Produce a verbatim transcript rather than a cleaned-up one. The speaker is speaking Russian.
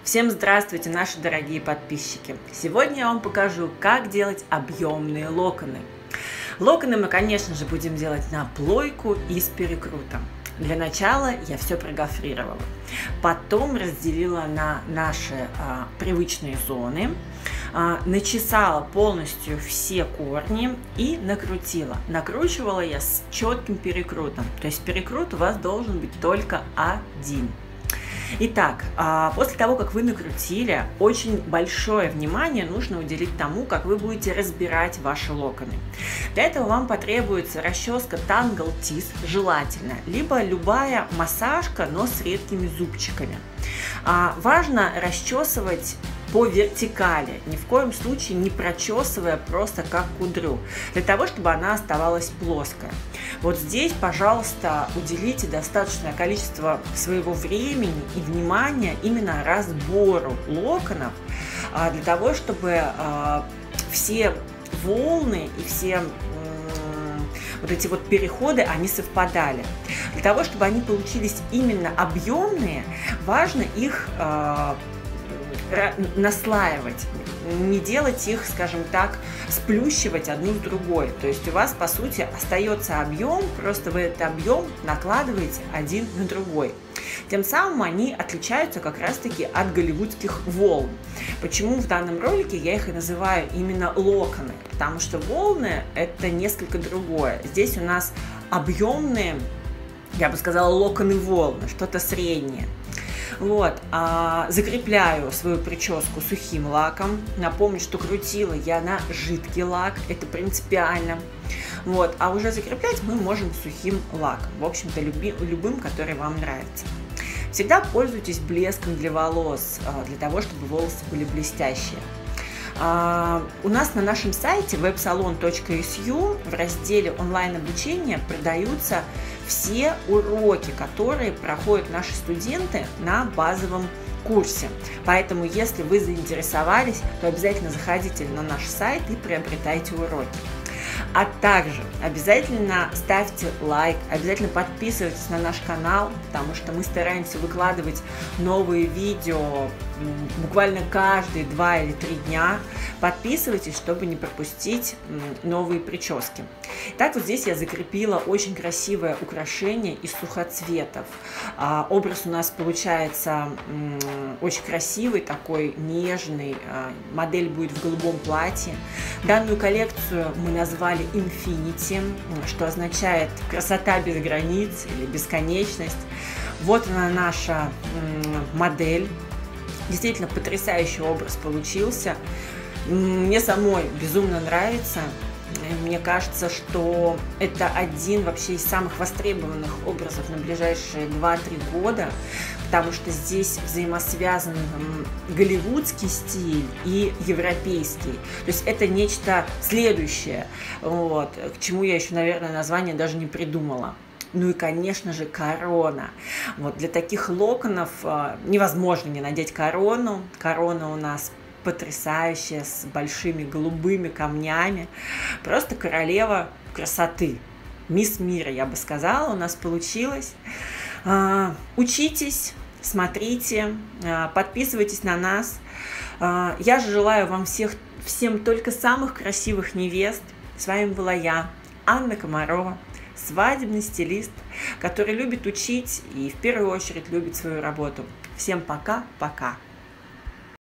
Всем здравствуйте, наши дорогие подписчики! Сегодня я вам покажу, как делать объемные локоны. Локоны мы, конечно же, будем делать на плойку и с перекрутом. Для начала я все прогофрировала, потом разделила на наши а, привычные зоны, а, начесала полностью все корни и накрутила. Накручивала я с четким перекрутом, то есть перекрут у вас должен быть только один. Итак, после того, как вы накрутили, очень большое внимание нужно уделить тому, как вы будете разбирать ваши локоны. Для этого вам потребуется расческа Tangle Teeth, желательно, либо любая массажка, но с редкими зубчиками. Важно расчесывать по вертикали, ни в коем случае не прочесывая просто как кудрю, для того, чтобы она оставалась плоская. Вот здесь, пожалуйста, уделите достаточное количество своего времени и внимания именно разбору локонов, для того, чтобы все волны и все вот эти вот переходы, они совпадали. Для того, чтобы они получились именно объемные, важно их наслаивать, не делать их, скажем так, сплющивать одну с другой. То есть у вас, по сути, остается объем, просто вы этот объем накладываете один на другой. Тем самым они отличаются как раз-таки от голливудских волн. Почему в данном ролике я их и называю именно локоны? Потому что волны – это несколько другое. Здесь у нас объемные, я бы сказала, локоны волны, что-то среднее. Вот, а, закрепляю свою прическу сухим лаком. Напомню, что крутила я на жидкий лак, это принципиально. Вот, а уже закреплять мы можем сухим лаком, в общем-то любым, который вам нравится. Всегда пользуйтесь блеском для волос, для того, чтобы волосы были блестящие. Uh, у нас на нашем сайте веб салон точка эс ю в разделе онлайн-обучения продаются все уроки, которые проходят наши студенты на базовом курсе. Поэтому, если вы заинтересовались, то обязательно заходите на наш сайт и приобретайте уроки. А также обязательно ставьте лайк, обязательно подписывайтесь на наш канал, потому что мы стараемся выкладывать новые видео буквально каждые два или три дня. Подписывайтесь, чтобы не пропустить новые прически. Так, вот здесь я закрепила очень красивое украшение из сухоцветов. А, образ у нас получается очень красивый, такой нежный. А, модель будет в голубом платье. Данную коллекцию мы назвали Infinity, что означает красота без границ или бесконечность. Вот она, наша модель. Действительно потрясающий образ получился. Мне самой безумно нравится. Мне кажется, что это один вообще из самых востребованных образов на ближайшие два-три года, потому что здесь взаимосвязан голливудский стиль и европейский. То есть это нечто следующее, вот, к чему я еще, наверное, название даже не придумала. Ну и, конечно же, корона. Вот для таких локонов э, невозможно не надеть корону. Корона у нас потрясающая, с большими голубыми камнями. Просто королева красоты. Мисс мира, я бы сказала, у нас получилось. Э, учитесь, смотрите, э, подписывайтесь на нас. Э, я же желаю вам всех, всем только самых красивых невест. С вами была я, Анна Комарова, свадебный стилист, который любит учить и в первую очередь любит свою работу. Всем пока-пока!